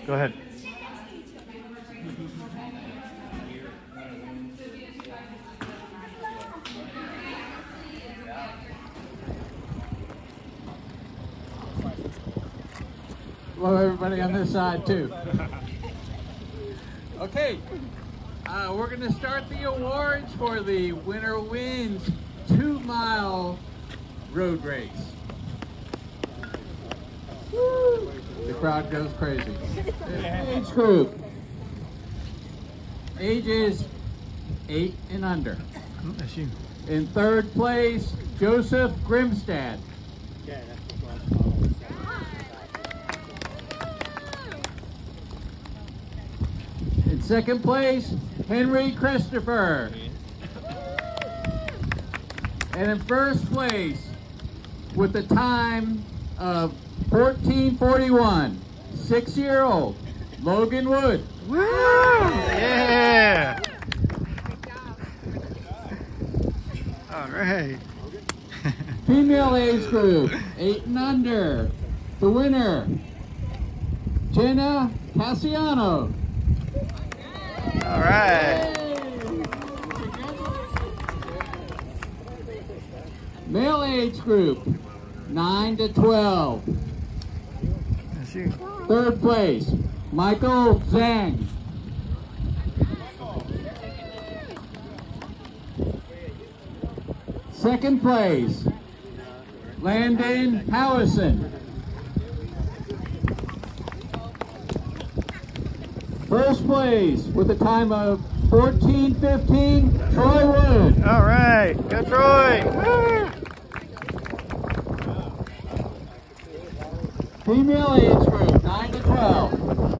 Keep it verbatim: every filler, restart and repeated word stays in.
Go ahead. Hello, everybody on this side too. Okay, uh, we're going to start the awards for the winner wins two mile road race. Woo! The crowd goes crazy. Age group, ages eight and under. Oh, that's you. In third place, Joseph Grimstad. In second place, Henry Christopher. And in first place, with a time of fourteen forty-one, six-year-old Logan Wood. Woo! Yeah! All right. Female age group, eight and under. The winner, Jenna Cassiano. All right. Male age group, nine to twelve. That's you. Third place, Michael Zhang. Second place, Landon Howison. First place with a time of fourteen fifteen, Troy Wood. All right. Go Troy. Woo! Female age group, nine to twelve.